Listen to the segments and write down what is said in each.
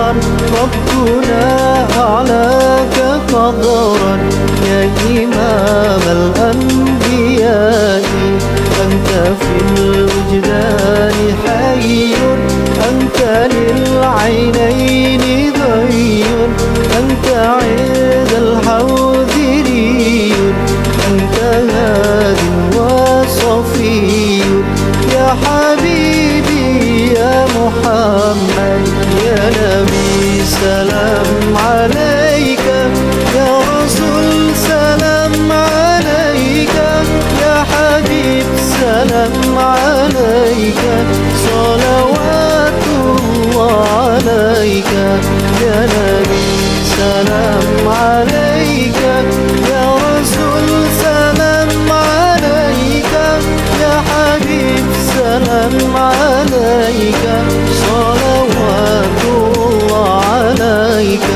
ربنا أعلاك قدرا يا إمام الأنبياء. أنت في الوجدان حي، أنت للعينين ضي، أنت عند الحوض ري، أنت هاد وصفي يا حبيبي يا محمد يا نبي. سلام عليك يا رسول، سلام عليك يا حبيب، سلام عليك صلوات الله عليك يا نبي. سلام عليك يا رسول، سلام عليك يا حبيب، سلام عليك صلوات الله عليك.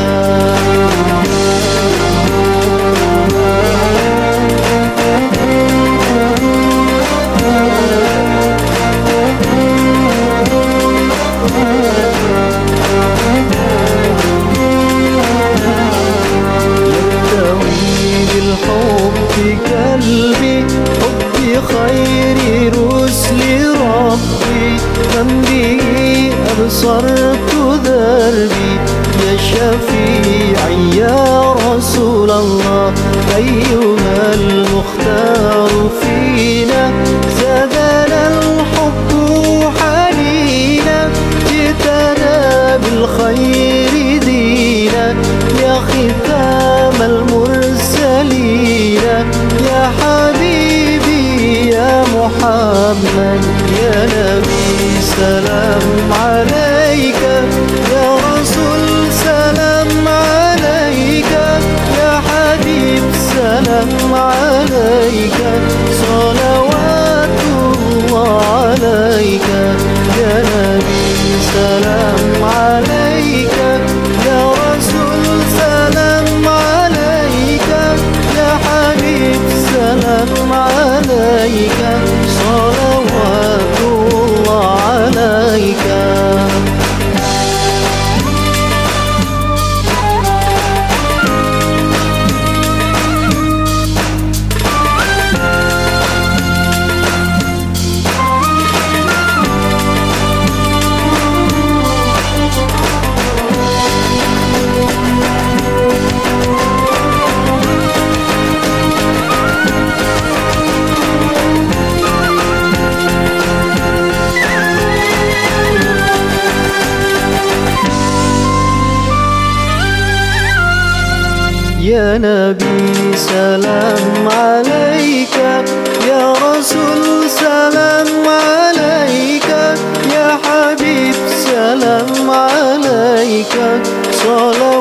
قلبي حبي خير رسل ربي، من به أبصرت دربي يا شفيعي يا رسول الله. أيها المختار فينا زادنا الحب حنينا، جئتنا بالخير دينا يا ختام المرسلين يا حبيبي يا محمد يا نبي. سلام عليك يا رسول، سلام عليك يا حبيب، سلام عليك صلوات الله عليك يا نبي. سلام عليك يا رسول، سلام عليك يا حبيب، سلام عليك صلوات الله عليك. يا نبي سلام عليك يا رسول، سلام عليك يا حبيب، سلام عليك صلوات